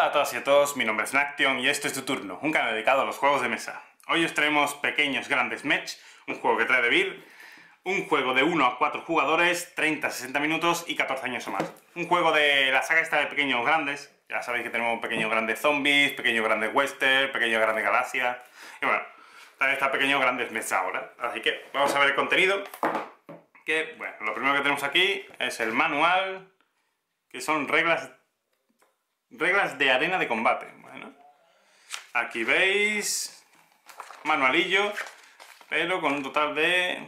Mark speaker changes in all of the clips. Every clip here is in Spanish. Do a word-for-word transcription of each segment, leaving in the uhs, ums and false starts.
Speaker 1: a todas y a todos, mi nombre es Naction y esto es Tu Turno, un canal dedicado a los juegos de mesa. Hoy os traemos Pequeños Grandes Match, un juego que trae de Vir, un juego de uno a cuatro jugadores, treinta a sesenta minutos y catorce años o más. Un juego de la saga esta de Pequeños Grandes, ya sabéis que tenemos Pequeños Grandes Zombies, Pequeños Grandes Western, Pequeños Grandes Galaxia, y bueno, también está Pequeños Grandes Match ahora. Así que vamos a ver el contenido, que bueno, lo primero que tenemos aquí es el manual, que son reglas Reglas de arena de combate. Bueno, aquí veis manualillo, pero con un total de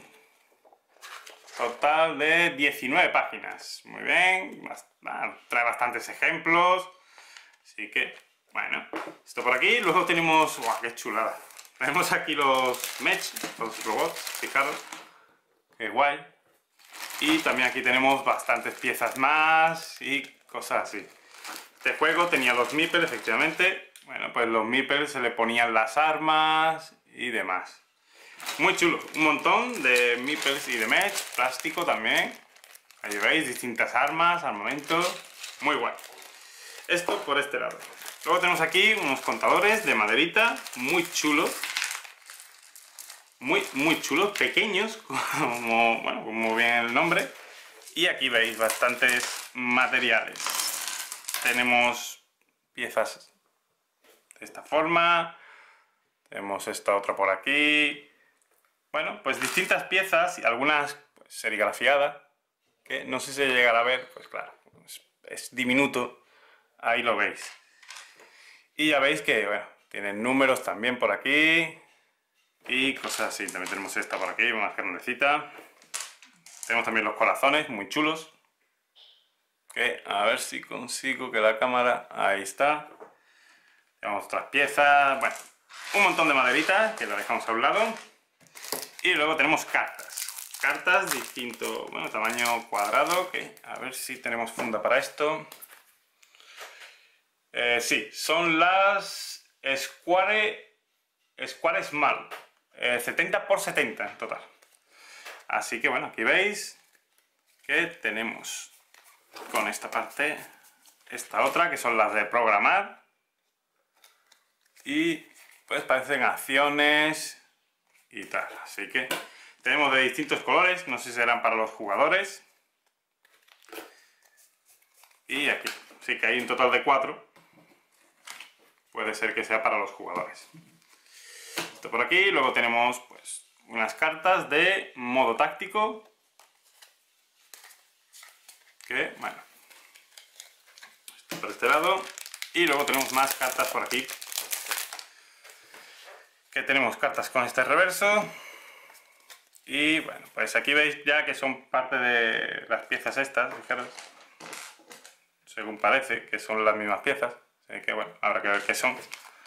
Speaker 1: total de diecinueve páginas. Muy bien, trae bastantes ejemplos, así que bueno, esto por aquí. Luego tenemos, ¡guau, qué chulada! Tenemos aquí los mech, los robots, fijaros, qué guay. Y también aquí tenemos bastantes piezas más y cosas así. Este juego tenía los meeples, efectivamente. Bueno, pues los meeples se le ponían las armas y demás. Muy chulo, un montón de meeples y de mech, plástico también. Ahí veis, distintas armas, armamentos, muy guay. Esto por este lado. Luego tenemos aquí unos contadores de maderita, muy chulos. Muy, muy chulos, pequeños, como, bueno, como bien el nombre. Y aquí veis bastantes materiales. Tenemos piezas de esta forma, tenemos esta otra por aquí. Bueno, pues distintas piezas y algunas pues, serigrafiadas, que no sé si se llegará a ver, pues claro, es, es diminuto, ahí lo veis. Y ya veis que, bueno, tienen números también por aquí y cosas así. También tenemos esta por aquí, una grandecita. Tenemos también los corazones, muy chulos. Okay, a ver si consigo que la cámara... Ahí está. Tenemos otras piezas. Bueno, un montón de maderitas que la dejamos a un lado. Y luego tenemos cartas. Cartas distinto, bueno, tamaño cuadrado. Que a ver si tenemos funda para esto. Eh, sí, son las Square, Square Small. Eh, setenta por setenta en total. Así que bueno, aquí veis que tenemos... con esta parte, esta otra, que son las de programar. Y pues parecen acciones y tal. Así que tenemos de distintos colores, no sé si serán para los jugadores. Y aquí, sí que hay un total de cuatro. Puede ser que sea para los jugadores. Esto por aquí, luego tenemos pues unas cartas de modo táctico. Que, bueno, esto por este lado. Y luego tenemos más cartas por aquí. Que tenemos cartas con este reverso. Y bueno, pues aquí veis ya que son parte de las piezas estas, fijaros. Según parece que son las mismas piezas. Así que bueno, habrá que ver qué son.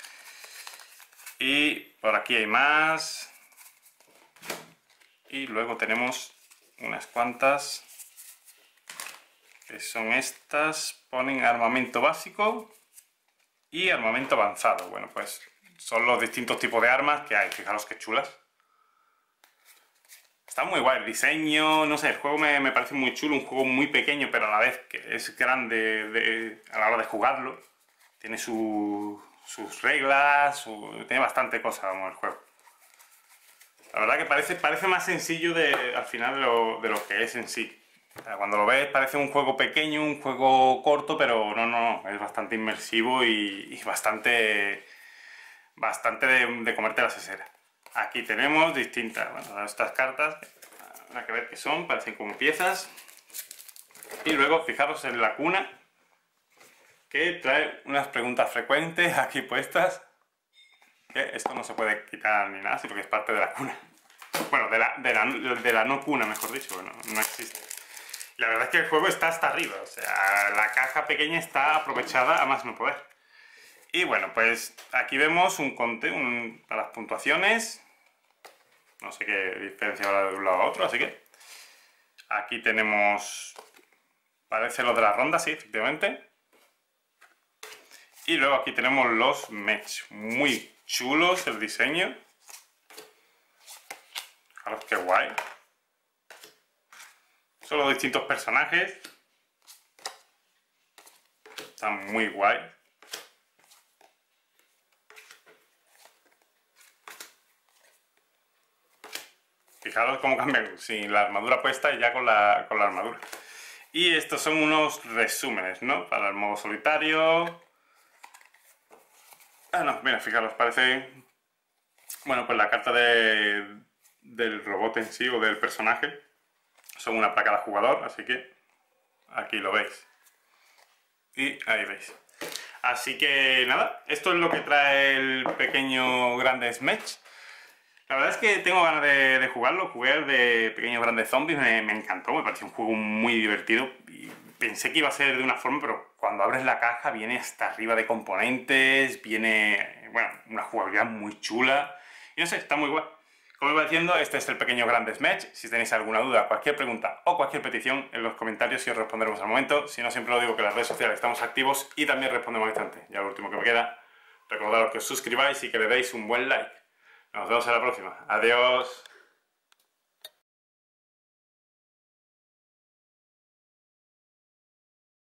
Speaker 1: Y por aquí hay más. Y luego tenemos unas cuantas. Que son estas, ponen armamento básico y armamento avanzado. Bueno, pues son los distintos tipos de armas que hay, fijaros qué chulas. Está muy guay el diseño, no sé, el juego me, me parece muy chulo, un juego muy pequeño, pero a la vez que es grande de, a la hora de jugarlo. Tiene su, sus reglas, su, tiene bastante cosa, vamos, el juego. La verdad que parece, parece más sencillo de, al final de lo, de lo que es en sí. Cuando lo ves parece un juego pequeño, un juego corto, pero no, no, no, es bastante inmersivo y, y bastante, bastante de, de comerte la sesera. Aquí tenemos distintas, bueno, estas cartas, habrá que ver qué son, parecen como piezas. Y luego fijaros en la cuna, que trae unas preguntas frecuentes aquí puestas, que esto no se puede quitar ni nada, sino que es parte de la cuna. Bueno, de la, de la, de la no cuna, mejor dicho, bueno, no existe. La verdad es que el juego está hasta arriba, o sea, la caja pequeña está aprovechada a más no poder. Y bueno, pues aquí vemos un conte un, para las puntuaciones. No sé qué diferencia habrá de un lado a otro, así que... Aquí tenemos... Parece lo de la ronda, sí, efectivamente. Y luego aquí tenemos los mech, muy chulos el diseño. Fijaros qué guay. Son los distintos personajes. Están muy guay. Fijaros cómo cambian sin la armadura puesta y ya con la, con la armadura. Y estos son unos resúmenes, ¿no? Para el modo solitario. Ah, no, mira, fijaros, parece... Bueno, pues la carta de, del robot en sí o del personaje son una para cada jugador, así que aquí lo veis. Y ahí veis. Así que nada, esto es lo que trae el pequeño Grandes Mech. La verdad es que tengo ganas de, de jugarlo. Jugué el de Pequeños Grandes Zombies, me, me encantó, me pareció un juego muy divertido. Y pensé que iba a ser de una forma, pero cuando abres la caja viene hasta arriba de componentes, viene, bueno, una jugabilidad muy chula. Y no sé, está muy guay. Como iba diciendo, este es el Pequeño Grandes Mech. Si tenéis alguna duda, cualquier pregunta o cualquier petición, en los comentarios y os responderemos al momento. Si no, siempre lo digo que en las redes sociales estamos activos y también respondemos al instante. Ya lo último que me queda, recordaros que os suscribáis y que le deis un buen like. Nos vemos en la próxima. Adiós.